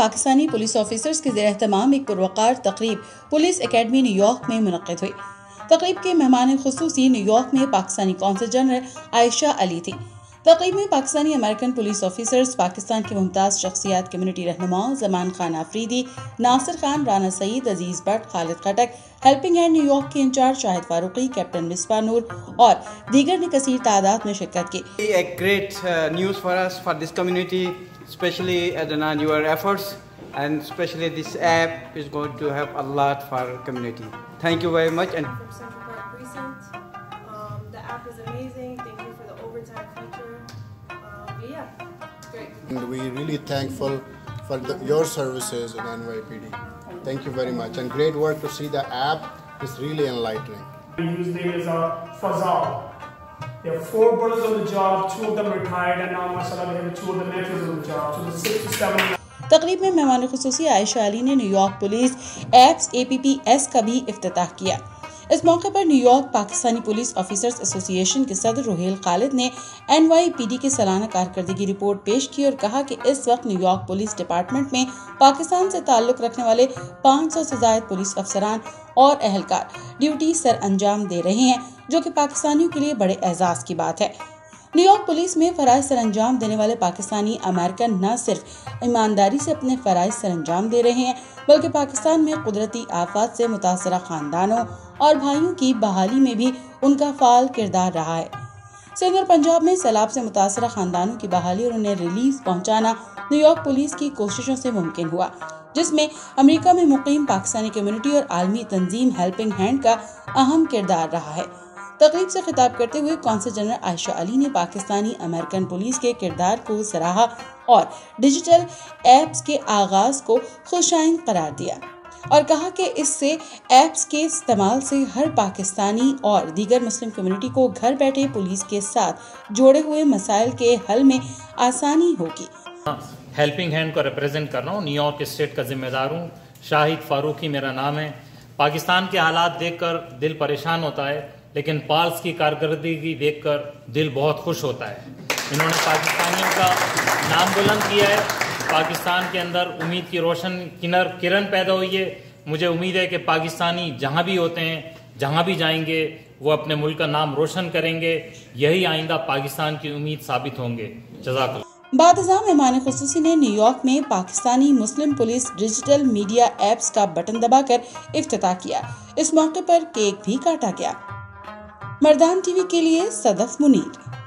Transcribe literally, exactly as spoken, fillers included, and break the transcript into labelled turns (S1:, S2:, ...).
S1: Pakistani police officers کے زیر اہتمام ایک پروقار تقریب پولیس اکیڈمی نیو یارک میں منعقد ہوئی۔ تقریب کے مہمان خصوصی نیو یارک میں پاکستانی قونصل جنرل عائشہ علی تھی۔ تقریب میں Pakistani American police officers, Pakistan کے ممتاز شخصیات، کمیونٹی رہنما Zaman Khan Afridi, Nasir Khan, Rana Saeed, Aziz Butt, Khalid Khattak, helping hand New York کے انچارج شاہد فاروقی، کیپٹن مصباح نور اور دیگر نے کثیر تعداد میں شرکت کی۔
S2: A great uh, news for us, for this community, especially uh, your efforts, and especially this app is going to help a lot for community. Thank you very much. And
S3: from Central Park Precinct, um, the app is amazing. Thank you for the overtime feature. Um, yeah, great.
S4: And we really thankful for the, your services in N Y P D. Thank you very much, and great work to see the app. It's really enlightening.
S5: His name is uh, Fazal. There are four brothers on the job, two of them retired, and now mashallah we have two of the mentors on the job. So the six to seven.
S1: تقریب میں مہمان خصوصی عائشہ علی نے New York police apps A P P S کا بھی افتتاح کیا۔ اس موقع پر New York Pakistani police officers association کے صدر روہیل خالد نے این وائی پی ڈی کی سالانہ کارکردگی رپورٹ پیش کی اور کہا کہ اس وقت نیو یارک پولیس ڈپارٹمنٹ میں پاکستان سے تعلق رکھنے والے پانچ سو سے زائد پولیس افسران اور اہلکار ڈیوٹی سر انجام دے رہے ہیں، جو کہ پاکستانیوں کے لیے بڑے اعزاز کی بات ہے۔ نیو یارک پولیس میں فرائض سر انجام دینے والے پاکستانی امریکن نہ صرف ایمانداری سے اپنے فرائض سر انجام دے رہے ہیں، بلکہ پاکستان میں قدرتی آفات سے متاثرہ خاندانوں اور بھائیوں کی بحالی میں بھی ان کا فعال کردار رہا ہے۔ سندھ اور پنجاب میں سیلاب سے متاثرہ خاندانوں کی بحالی اور انہیں ریلیف پہنچانا نیو یارک پولیس کی کوششوں سے ممکن ہوا، جس میں امریکہ میں مقیم پاکستانی کمیونٹی اور عالمی تنظیم ہیلپنگ ہینڈ کا اہم کردار رہا ہے۔ تقریب سے خطاب کرتے ہوئے قونصل جنرل عائشہ علی نے پاکستانی امریکن پولیس کے کردار کو سراہا اور ڈیجیٹل ایپس کے آغاز کو خوشائند قرار دیا اور کہا کہ اس سے ایپس کے استعمال سے ہر پاکستانی اور دیگر مسلم کمیونٹی کو گھر بیٹھے پولیس کے ساتھ جوڑے ہوئے مسائل کے حل میں آسانی ہوگی۔
S6: ہیلپنگ ہینڈ کو ریپریزنٹ کر رہا ہوں، نیو یارک اسٹیٹ کا ذمہ دار ہوں، شاہد فاروقی میرا نام ہے۔ پاکستان کے حالات دیکھ کر دل پریشان ہوتا ہے، لیکن پالس کی کارکردگی دیکھ کر دل بہت خوش ہوتا ہے۔ انہوں نے پاکستانیوں کا نام بلند کیا ہے، پاکستان کے اندر امید کی روشن کرن پیدا ہوئی ہے۔ مجھے امید ہے کہ پاکستانی جہاں بھی ہوتے ہیں، جہاں بھی جائیں گے، وہ اپنے ملک کا نام روشن کریں گے، یہی آئندہ پاکستان کی امید ثابت ہوں گے۔ جزاک اللہ۔
S1: بعد ازاں مہمان خصوصی نے نیو یارک میں Pakistani Muslim police digital media apps کا بٹن دبا کر افتتاح کیا۔ اس موقع پر کیک بھی کاٹا گیا۔ مردان ٹی وی کے لیے صدف منیر۔